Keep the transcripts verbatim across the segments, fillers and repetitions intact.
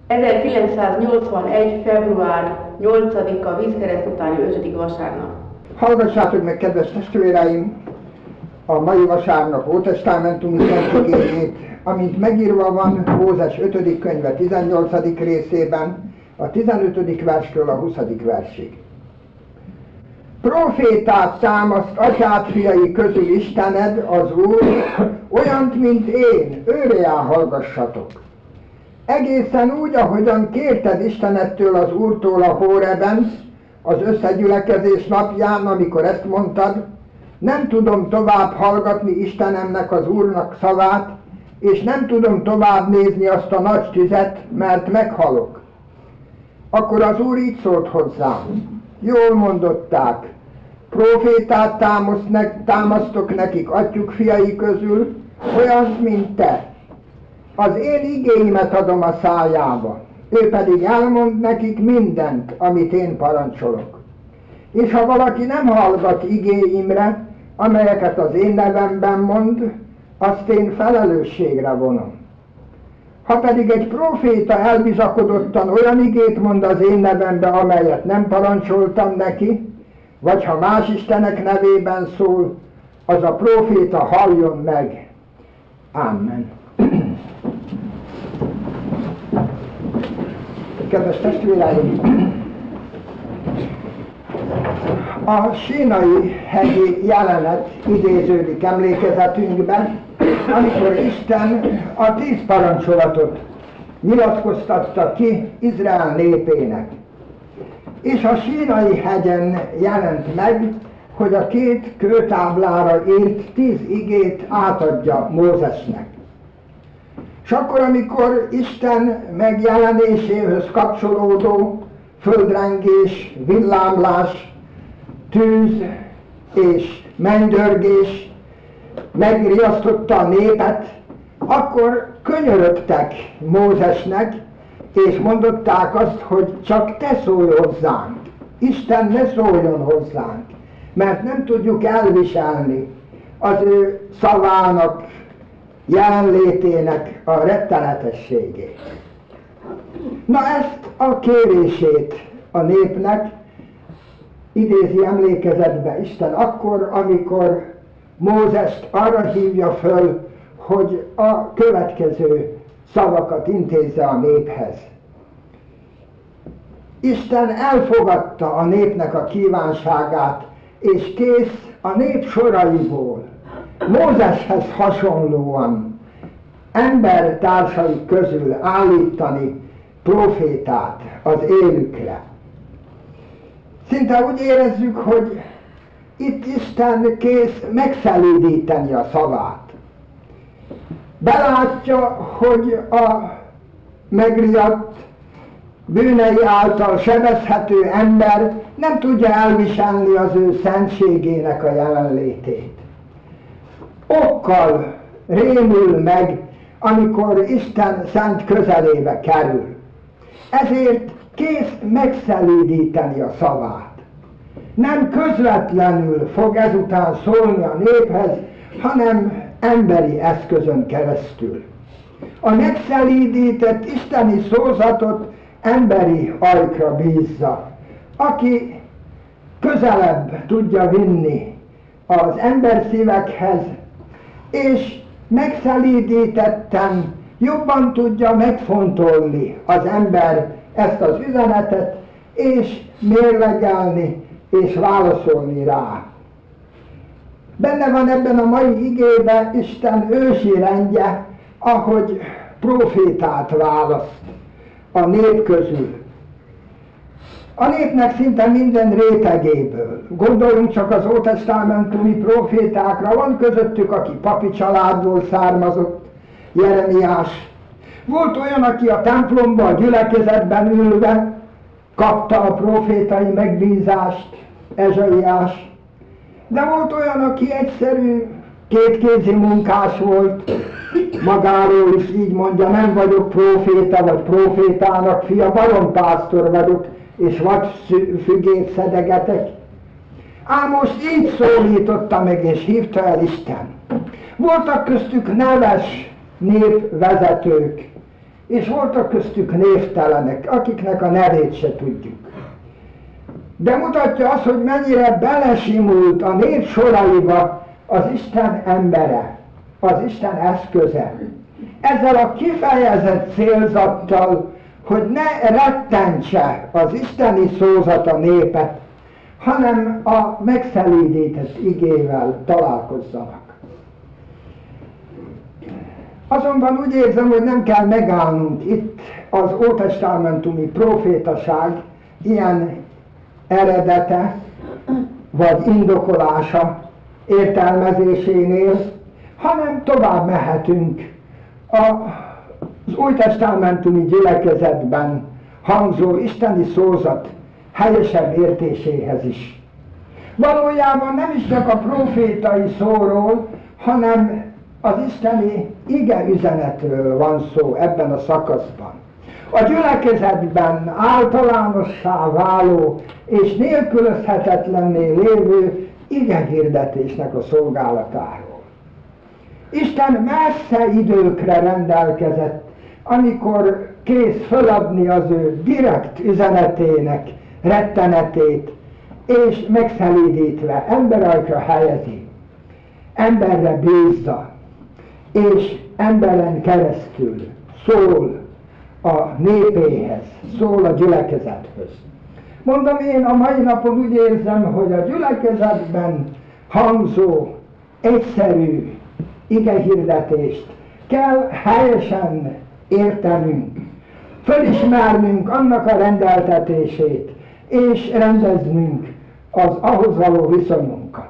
ezerkilencszáznyolcvanegy. február nyolcadika vízkereszt utáni ötödik vasárnap. Hallgassátok meg, kedves testvéreim, a mai vasárnap ótestamentumi szentségét, amint megírva van Mózes ötödik könyve tizennyolcadik részében, a tizenötödik verstől a huszadik versig. Profétát támaszt atyád fiai közül Istened, az Úr, olyant, mint én, őrjá hallgassatok. Egészen úgy, ahogyan kérted Istenettől, az Úrtól a Hóreben, az összegyülekezés napján, amikor ezt mondtad, nem tudom tovább hallgatni Istenemnek, az Úrnak szavát, és nem tudom tovább nézni azt a nagy tüzet, mert meghalok. Akkor az Úr így szólt hozzám: jól mondották, profétát támasztok nekik atyjuk fiai közül, olyan, mint te. Az én igéimet adom a szájába, ő pedig elmond nekik mindent, amit én parancsolok. És ha valaki nem hallgat igéimre, amelyeket az én nevemben mond, azt én felelősségre vonom. Ha pedig egy próféta elbizakodottan olyan igét mond az én nevembe, amelyet nem parancsoltam neki, vagy ha más istenek nevében szól, az a próféta halljon meg. Amen. Kedves testvéreim! A sínai hegyi jelenet idéződik emlékezetünkben, amikor Isten a tíz parancsolatot nyilatkoztatta ki Izrael népének. És a sínai hegyen jelent meg, hogy a két kőtáblára írt tíz igét átadja Mózesnek. És akkor, amikor Isten megjelenéséhez kapcsolódó földrengés, villámlás, tűz és mennydörgés megriasztotta a népet, akkor könyörögtek Mózesnek, és mondották azt, hogy csak te szólj hozzánk, Isten ne szóljon hozzánk, mert nem tudjuk elviselni az ő szavának, jelenlétének a rettenetességét. Na, ezt a kérését a népnek idézi emlékezetbe Isten akkor, amikor Mózest arra hívja föl, hogy a következő szavakat intézze a néphez. Isten elfogadta a népnek a kívánságát, és kész a nép soraiból Mózeshez hasonlóan embertársai közül állítani profétát az élükre. Szinte úgy érezzük, hogy itt Isten kész megszelídíteni a szavát. Belátja, hogy a megriadt, bűnei által sebezhető ember nem tudja elviselni az ő szentségének a jelenlétét. Okkal rémül meg, amikor Isten szent közelébe kerül. Ezért kész megszelídíteni a szavát. Nem közvetlenül fog ezután szólni a néphez, hanem emberi eszközön keresztül. A megszelídített isteni szózatot emberi ajkra bízza, aki közelebb tudja vinni az emberszívekhez, és megszelídítetten jobban tudja megfontolni az ember ezt az üzenetet, és mérlegelni, és válaszolni rá. Benne van ebben a mai igében Isten ősi rendje, ahogy profétát választ a nép közül. A népnek szinte minden rétegéből. Gondoljunk csak az ótestamentumi profétákra, van közöttük, aki papi családból származott, Jeremiás. Volt olyan, aki a templomban, a gyülekezetben ülve kapta a profétai megbízást, Ezsaiás. De volt olyan, aki egyszerű, kétkézi munkás volt, magáról is így mondja, nem vagyok proféta vagy profétának fia, barompásztor vagyok, és vadfügét szedegetek. Ám most így szólította meg, és hívta el Isten. Voltak köztük neves népvezetők, és voltak köztük névtelenek, akiknek a nevét se tudjuk. De mutatja azt, hogy mennyire belesimult a nép soraiba az Isten embere, az Isten eszköze. Ezzel a kifejezett célzattal, hogy ne rettentse az isteni szózat a népet, hanem a megszelídített igével találkozzanak. Azonban úgy érzem, hogy nem kell megállnunk itt az ótestamentumi profétaság ilyen eredete, vagy indokolása értelmezésénél, hanem tovább mehetünk az újtestamentumi gyülekezetben hangzó isteni szózat helyesebb értéséhez is. Valójában nem is csak a profétai szóról, hanem az isteni ige üzenetről van szó ebben a szakaszban. A gyülekezetben általánossá váló és nélkülözhetetlenné lévő igehirdetésnek a szolgálatáról. Isten messze időkre rendelkezett, amikor kész föladni az ő direkt üzenetének rettenetét, és megszelídítve emberajkra helyezi, emberre bízza, és emberen keresztül szól a népéhez, szól a gyülekezethöz. Mondom, én a mai napon úgy érzem, hogy a gyülekezetben hangzó, egyszerű igehirdetést kell helyesen értenünk, fölismernünk annak a rendeltetését, és rendeznünk az ahhoz való viszonyunkat.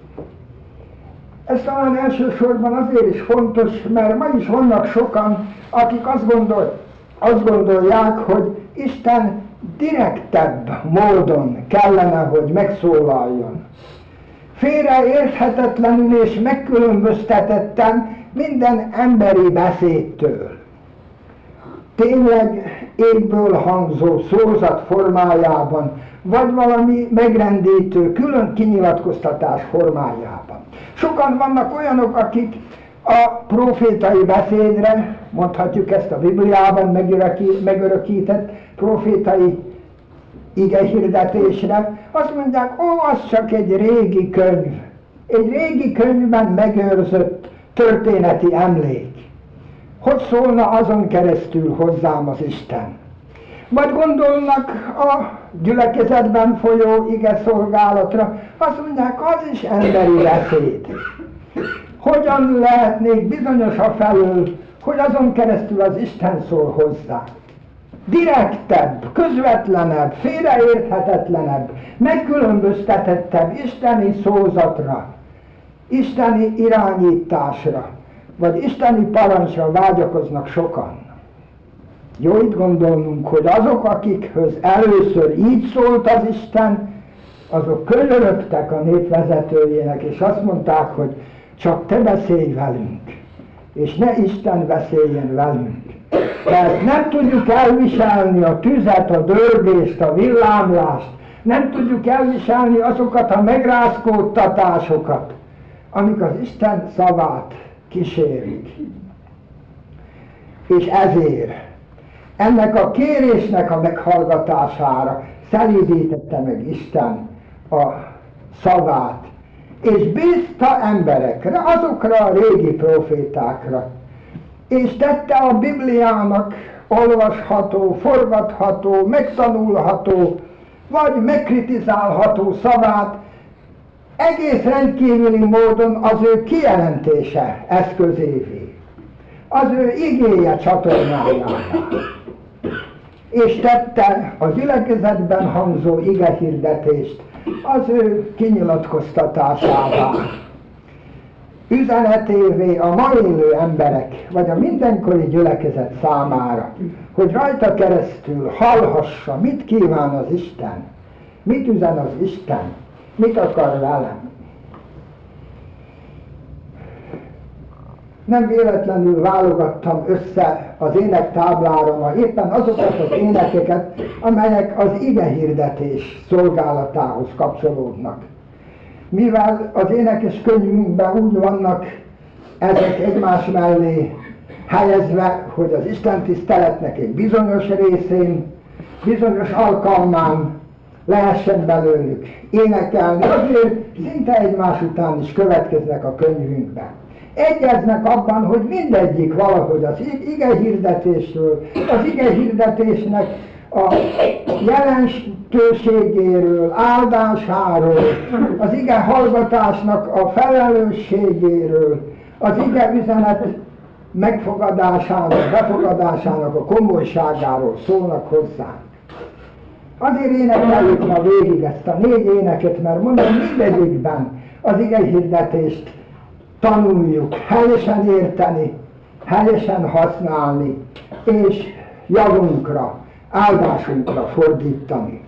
Ez talán elsősorban azért is fontos, mert ma is vannak sokan, akik azt, gondol, azt gondolják, hogy Isten direktebb módon kellene, hogy megszólaljon. Félreérthetetlenül és megkülönböztetetten minden emberi beszédtől. Tényleg égből hangzó szózat formájában, vagy valami megrendítő, külön kinyilatkoztatás formájában. Sokan vannak olyanok, akik a profétai beszédre, mondhatjuk ezt a Bibliában megörökített profétai igehirdetésre, azt mondják, ó, az csak egy régi könyv, egy régi könyvben megőrzött történeti emlék. Hogy szólna azon keresztül hozzám az Isten? Vagy gondolnak a gyülekezetben folyó ige szolgálatra, azt mondják, az is emberi beszéd. Hogyan lehetnék bizonyos a felől, hogy azon keresztül az Isten szól hozzá? Direktebb, közvetlenebb, félreérthetetlenebb, megkülönböztetettebb isteni szózatra, isteni irányításra, vagy isteni parancsra vágyakoznak sokan. Jó itt gondolnunk, hogy azok, akikhöz először így szólt az Isten, azok könyörögtek a népvezetőjének, és azt mondták, hogy csak te beszélj velünk, és ne Isten beszéljen velünk. Mert nem tudjuk elviselni a tüzet, a dörgést, a villámlást, nem tudjuk elviselni azokat a megrázkódtatásokat, amik az Isten szavát kísérik. És ezért ennek a kérésnek a meghallgatására szelídítette meg Isten a szavát, és bízta emberekre, azokra a régi profétákra, és tette a Bibliának olvasható, forgatható, megtanulható, vagy megkritizálható szavát egész rendkívüli módon az ő kijelentése eszközévé, az ő igéje csatornájává. És tette a gyülekezetben hangzó igehirdetést az ő kinyilatkoztatásává, üzenetévé a ma élő emberek, vagy a mindenkori gyülekezet számára, hogy rajta keresztül hallhassa, mit kíván az Isten, mit üzen az Isten, mit akar velem. Nem véletlenül válogattam össze az énektáblára ma éppen azokat az énekeket, amelyek az igehirdetés szolgálatához kapcsolódnak. Mivel az énekes könyvünkben úgy vannak ezek egymás mellé helyezve, hogy az Isten tiszteletnek egy bizonyos részén, bizonyos alkalmán lehessen belőlük énekelni, azért szinte egymás után is következnek a könyvünkben. Egyeznek abban, hogy mindegyik valahogy az ige hirdetésről, az ige hirdetésnek a jelentőségéről, áldásáról, az ige hallgatásnak a felelősségéről, az ige üzenet megfogadásának, befogadásának a komolyságáról szólnak hozzá. Azért énekeljük ma végig ezt a négy éneket, mert mondom, mindegyikben az ige hirdetést tanuljuk, helyesen érteni, helyesen használni, és javunkra, áldásunkra fordítani.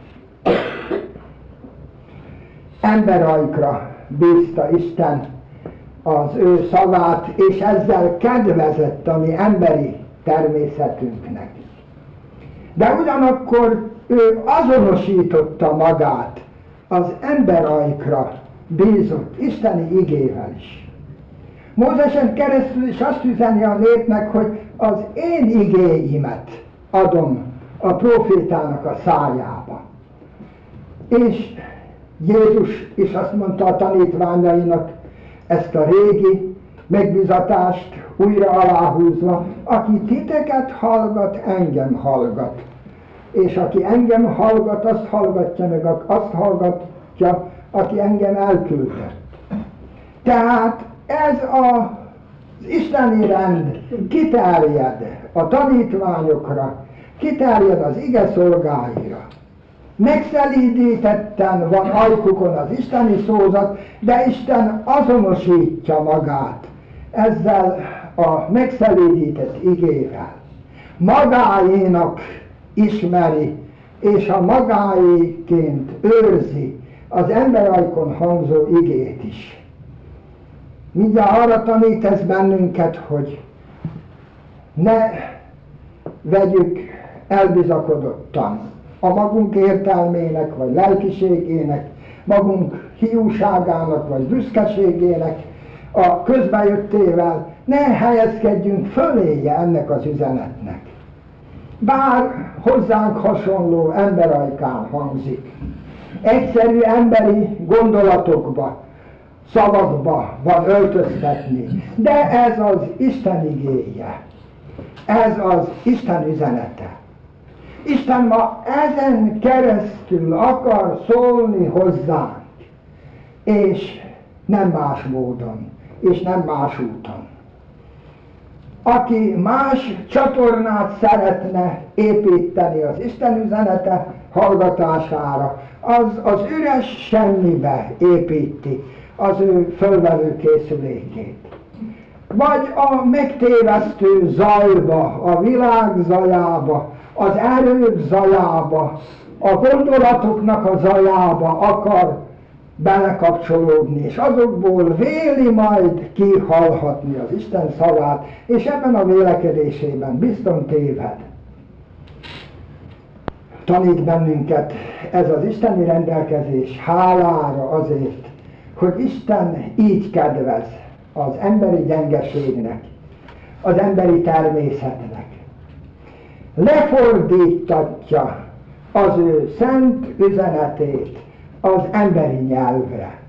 Emberaikra bízta Isten az ő szavát, és ezzel kedvezett a mi emberi természetünknek. De ugyanakkor ő azonosította magát az emberaikra bízott isteni igével is. Mózesen keresztül is azt üzeni a népnek, hogy az én igéimet adom a prófétának a szájába. És Jézus is azt mondta a tanítványainak, ezt a régi megbizatást újra aláhúzva, aki titeket hallgat, engem hallgat. És aki engem hallgat, azt hallgatja meg, azt hallgatja, aki engem elküldött. Tehát ez a az isteni rend kiterjed a tanítványokra, kiterjed az ige szolgáira. Megszelídítetten van ajkukon az isteni szózat, de Isten azonosítja magát ezzel a megszelídített igével. Magáénak ismeri, és a magáéként őrzi az emberajkon hangzó igét is. Mindjárt arra tanít ez bennünket, hogy ne vegyük elbizakodottan a magunk értelmének, vagy lelkiségének, magunk hiúságának, vagy büszkeségének a közbejöttével, ne helyezkedjünk föléje ennek az üzenetnek. Bár hozzánk hasonló emberajkán hangzik, egyszerű emberi gondolatokba, szavakba van öltöztetni, de ez az Isten igéje, ez az Isten üzenete. Isten ma ezen keresztül akar szólni hozzánk, és nem más módon, és nem más úton. Aki más csatornát szeretne építeni az Isten üzenete hallgatására, az az üres semmibe építi az ő fölvevő készülékét. Vagy a megtévesztő zajba, a világ zajába, az erők zajába, a gondolatoknak a zajába akar belekapcsolódni, és azokból véli majd kihallhatni az Isten szavát, és ebben a vélekedésében bizton téved. Tanít bennünket ez az isteni rendelkezés hálára azért, hogy Isten így kedvez az emberi gyengeségnek, az emberi természetnek. Lefordítatja az ő szent üzenetét az emberi nyelvre.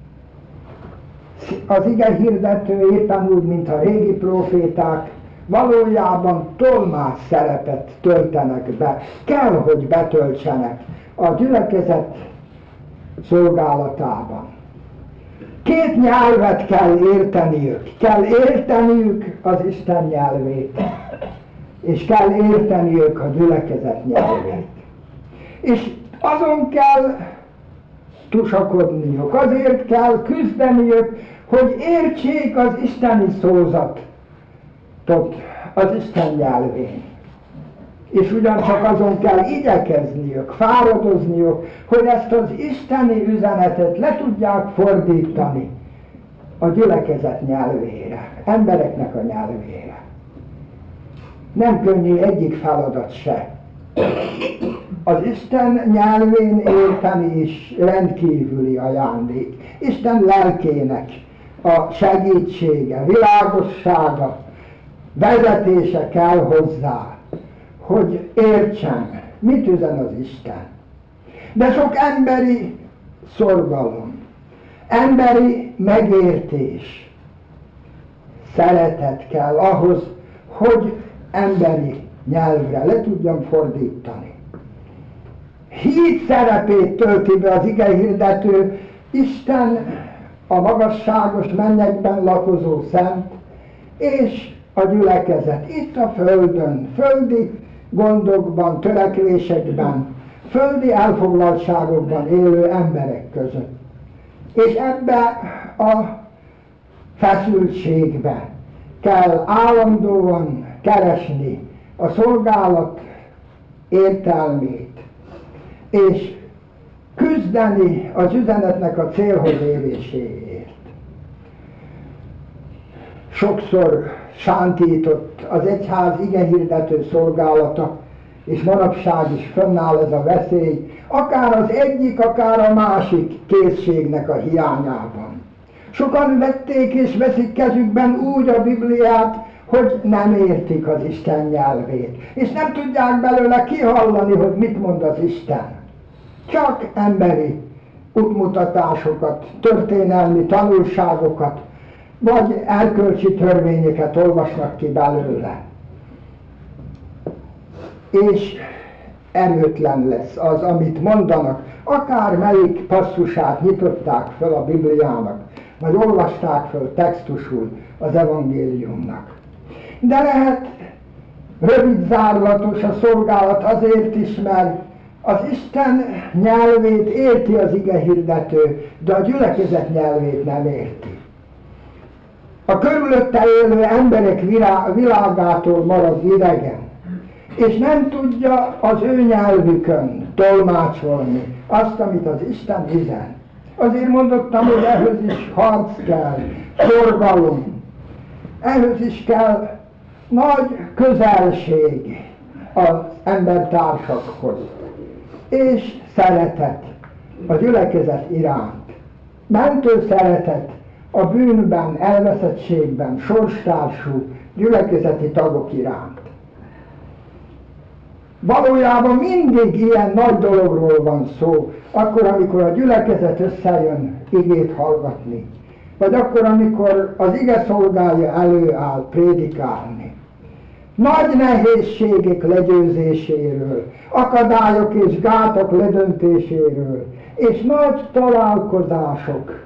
Az ige hirdető éppen úgy, mint a régi próféták, valójában tolmács szerepet töltenek be, kell, hogy betöltsenek a gyülekezet szolgálatában. Két nyelvet kell érteniük, kell érteniük az Isten nyelvét, és kell érteniük a gyülekezet nyelvét. És azon kell tusakodniuk, azért kell küzdeniük, hogy értsék az isteni szózatot az Isten nyelvén. És ugyancsak azon kell igyekezniük, fáradozniuk, hogy ezt az isteni üzenetet le tudják fordítani a gyülekezet nyelvére, embereknek a nyelvére. Nem könnyű egyik feladat se. Az Isten nyelvén érteni is rendkívüli ajándék. Isten lelkének a segítsége, világossága vezetése kell hozzá, hogy értsem, mit üzen az Isten. De sok emberi szorgalom, emberi megértés, szeretet kell ahhoz, hogy emberi nyelvre le tudjam fordítani. Híd szerepét tölti be az igehirdető, Isten a magasságos mennyekben lakozó szent, és a gyülekezet itt a földön, földi gondokban, törekvésekben, földi elfoglaltságokban élő emberek között. És ebbe a feszültségbe kell állandóan keresni a szolgálat értelmét, és küzdeni az üzenetnek a célhoz éréséért. Sokszor sántított az egyház igehirdető szolgálata, és manapság is fönnáll ez a veszély, akár az egyik, akár a másik készségnek a hiányában. Sokan vették és veszik kezükben úgy a Bibliát, hogy nem értik az Isten nyelvét, és nem tudják belőle kihallani, hogy mit mond az Isten. Csak emberi útmutatásokat, történelmi tanulságokat, vagy erkölcsi törvényeket olvasnak ki belőle. És erőtlen lesz az, amit mondanak, akár melyik passzusát nyitották fel a Bibliának, vagy olvasták fel textusul az evangéliumnak. De lehet rövid zárlatos a szolgálat azért is, mert az Isten nyelvét érti az igehirdető, de a gyülekezet nyelvét nem érti. A körülötte élő emberek világától marad idegen, és nem tudja az ő nyelvükön tolmácsolni azt, amit az Isten üzen. Azért mondottam, hogy ehhez is harc kell, szorgalom, ehhez is kell nagy közelség az embertársakhoz, és szeretet a gyülekezet iránt. Mentő szeretet a bűnben, elveszettségben sorstársú gyülekezeti tagok iránt. Valójában mindig ilyen nagy dologról van szó, akkor, amikor a gyülekezet összejön igét hallgatni, vagy akkor, amikor az ige szolgálja előáll prédikálni. Nagy nehézségek legyőzéséről, akadályok és gátak ledöntéséről, és nagy találkozások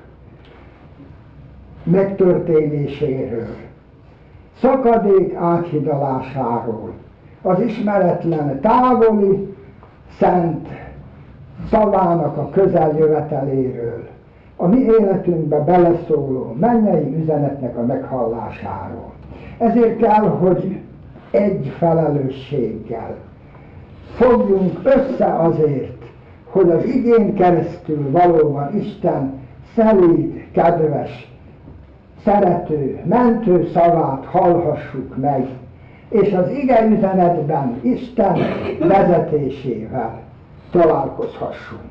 megtörténéséről, szakadék áthidalásáról, az ismeretlen távoli szent szavának a közeljöveteléről, a mi életünkbe beleszóló mennyei üzenetnek a meghallásáról. Ezért kell, hogy egy felelősséggel fogjunk össze azért, hogy az igén keresztül valóban Isten szelíd, kedves, szerető, mentő szavát hallhassuk meg, és az ige üzenetben Isten vezetésével találkozhassunk.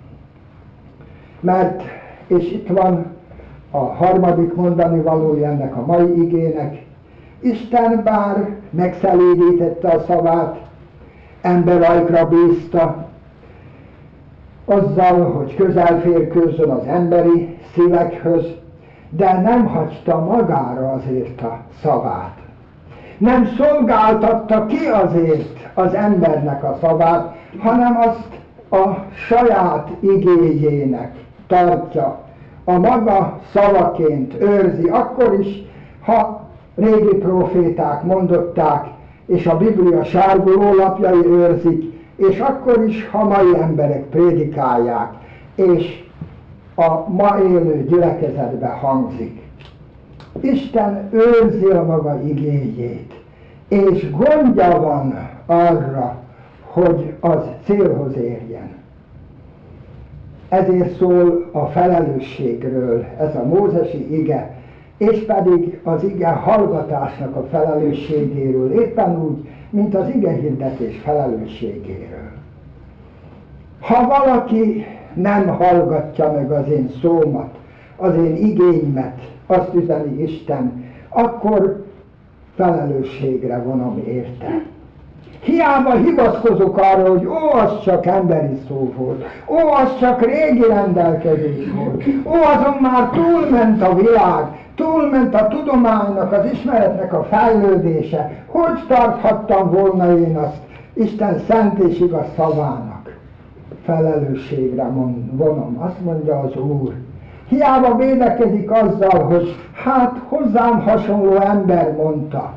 Mert, és itt van a harmadik mondani valója ennek a mai igének, Isten bár megszelídítette a szavát, emberajkra bízta, azzal, hogy közel férkőzzön az emberi szívekhöz, de nem hagyta magára azért a szavát. Nem szolgáltatta ki azért az embernek a szavát, hanem azt a saját igéjének tartja, a maga szavaként őrzi, akkor is, ha régi próféták mondották, és a Biblia sárgulólapjai őrzik, és akkor is, ha mai emberek prédikálják, és a ma élő gyülekezetbe hangzik. Isten őrzi a maga igéjét, és gondja van arra, hogy az célhoz érjen. Ezért szól a felelősségről ez a mózesi ige, és pedig az ige hallgatásnak a felelősségéről, éppen úgy, mint az ige hirdetés felelősségéről. Ha valaki nem hallgatja meg az én szómat, az én igényemet, azt üzeni Isten, akkor felelősségre vonom érte. Hiába hivatkozok arra, hogy ó, az csak emberi szó volt, ó, az csak régi rendelkezés volt, ó, azon már túlment a világ, túlment a tudománynak, az ismeretnek a fejlődése. Hogy tarthattam volna én azt Isten szent és igaz szavának? Felelősségre vonom, azt mondja az Úr. Hiába védekezik azzal, hogy hát hozzám hasonló ember mondta.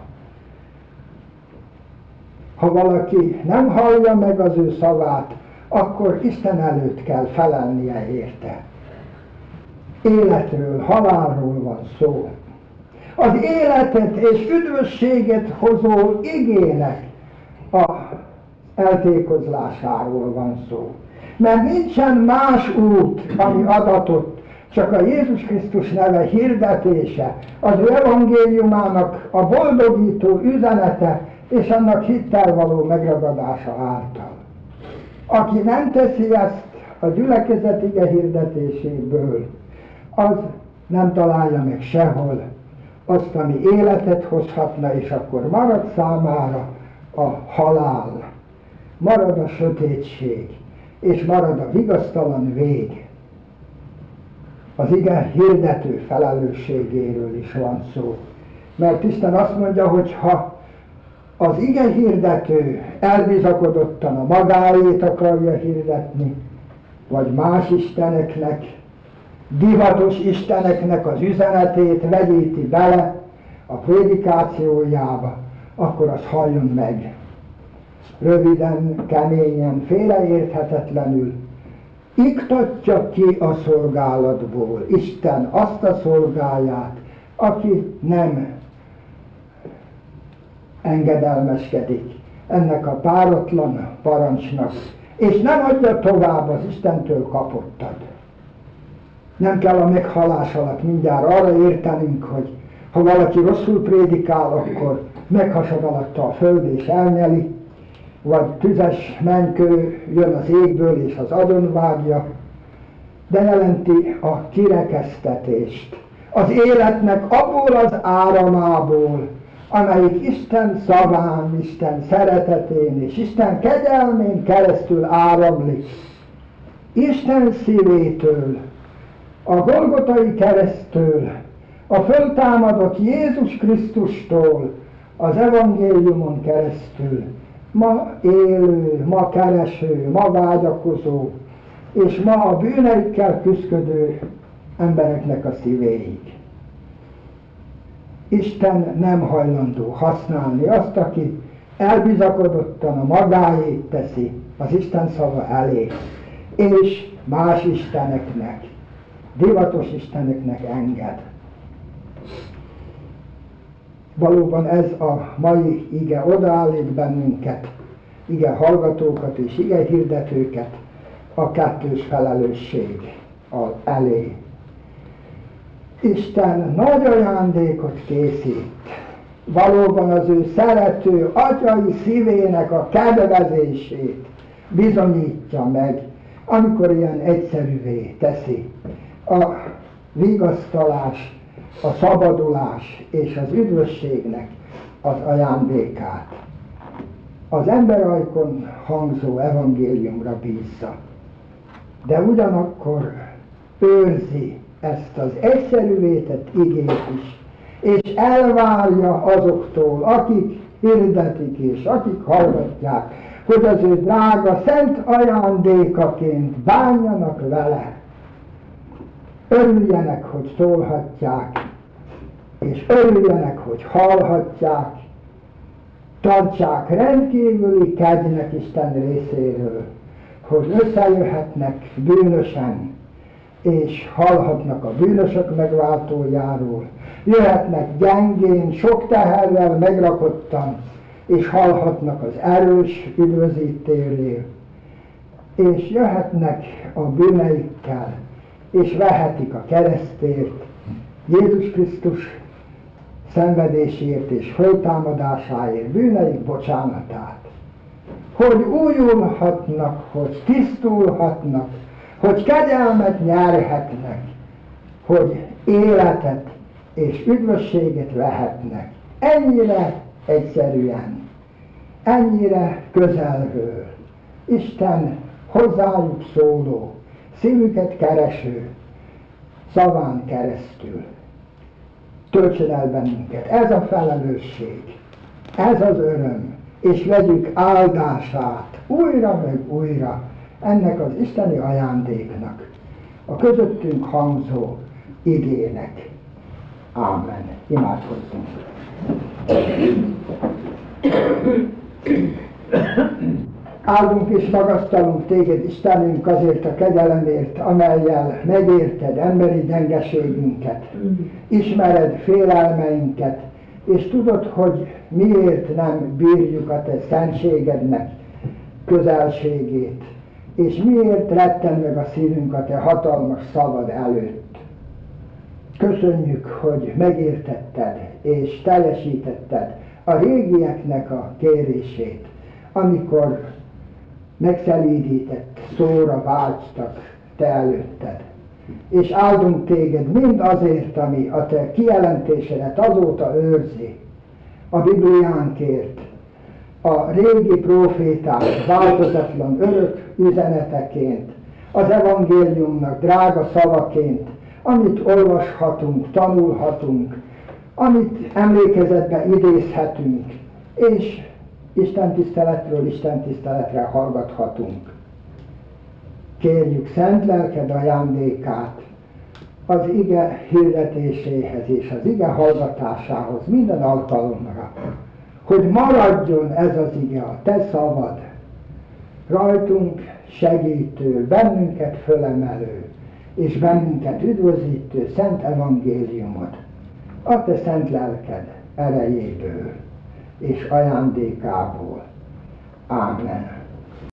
Ha valaki nem hallja meg az ő szavát, akkor Isten előtt kell felelnie érte. Életről, halálról van szó. Az életet és üdvösséget hozó igének a eltékozlásáról van szó. Mert nincsen más út, ami adatott, csak a Jézus Krisztus neve hirdetése, az ő evangéliumának a boldogító üzenete, és annak hittel való megragadása által. Aki nem teszi ezt a gyülekezet ige hirdetéséből, az nem találja meg sehol azt, ami életet hozhatna, és akkor marad számára a halál, marad a sötétség, és marad a vigasztalan vég. Az ige hirdető felelősségéről is van szó. Mert Isten azt mondja, hogy ha az ige hirdető elbizakodottan a magáét akarja hirdetni, vagy más isteneknek, divatos isteneknek az üzenetét vegyíti bele a prédikációjába, akkor az halljon meg. Röviden, keményen, félreérthetetlenül iktatja ki a szolgálatból Isten azt a szolgáját, aki nem engedelmeskedik ennek a páratlan parancsnak, és nem adja tovább az Istentől kapottat. Nem kell a meghalás alatt mindjárt arra értenünk, hogy ha valaki rosszul prédikál, akkor meghasad alatta a föld és elnyeli, vagy tüzes mennykő jön az égből és az agyonvágja, de jelenti a kirekesztetést. Az életnek abból az áramából, amelyik Isten szaván, Isten szeretetén és Isten kegyelmén keresztül áramlik. Isten szívétől, a Golgotai kereszttől, a föltámadott Jézus Krisztustól, az evangéliumon keresztül, ma élő, ma kereső, ma vágyakozó, és ma a bűneikkel küszködő embereknek a szívéig. Isten nem hajlandó használni azt, aki elbizakodottan a magáét teszi az Isten szava elé, és más isteneknek, divatos isteneknek enged. Valóban ez a mai ige odaállít bennünket, ige hallgatókat és ige hirdetőket a kettős felelősség elé. Isten nagy ajándékot készít, valóban az ő szerető atyai szívének a kedvezését bizonyítja meg, amikor ilyen egyszerűvé teszi a vigasztalás, a szabadulás és az üdvösségnek az ajándékát. Az emberajkon hangzó evangéliumra bízza, de ugyanakkor őrzi ezt az egyszerűvé tett igét is, és elvárja azoktól, akik hirdetik és akik hallgatják, hogy az ő drága szent ajándékaként bánjanak vele. Örüljenek, hogy szólhatják, és örüljenek, hogy hallhatják, tartsák rendkívüli kegynek Isten részéről, hogy összejöhetnek bűnösen, és hallhatnak a bűnösök megváltójáról, jöhetnek gyengén, sok teherrel megrakottan, és hallhatnak az erős üdvözítőről, és jöhetnek a bűneikkel, és vehetik a keresztért, Jézus Krisztus szenvedésért és föltámadásáért bűneik bocsánatát. Hogy újulhatnak, hogy tisztulhatnak, hogy kegyelmet nyerhetnek, hogy életet és üdvösséget vehetnek Ennyire egyszerűen, ennyire közelről, Isten hozzájuk szóló, szívüket kereső szaván keresztül töltsön el bennünket. Ez a felelősség, ez az öröm, és vegyük áldását újra meg újra ennek az isteni ajándéknak, a közöttünk hangzó igének. Ámen. Imádkozzunk. Áldunk és magasztalunk téged, Istenünk, azért a kegyelemért, amellyel megérted emberi gyengeségünket, ismered félelmeinket, és tudod, hogy miért nem bírjuk a te szentségednek közelségét, és miért retten meg a szívünk a te hatalmas szavad előtt. Köszönjük, hogy megértetted és teljesítetted a régieknek a kérését, amikor megszelídített szóra vágytak te előtted. És áldunk téged mind azért, ami a te kijelentésedet azóta őrzi, a Bibliánkért, a régi próféták változatlan örök üzeneteként, az evangéliumnak drága szavaként, amit olvashatunk, tanulhatunk, amit emlékezetbe idézhetünk, és Isten tiszteletről Isten tiszteletre hallgathatunk. Kérjük szent lelked ajándékát az ige hirdetéséhez és az ige hallgatásához minden alkalomra, hogy maradjon ez az ige, a te szavad, rajtunk segítő, bennünket fölemelő, és bennünket üdvözítő szent evangéliumot, a te szent lelked erejéből és ajándékából. Ámen.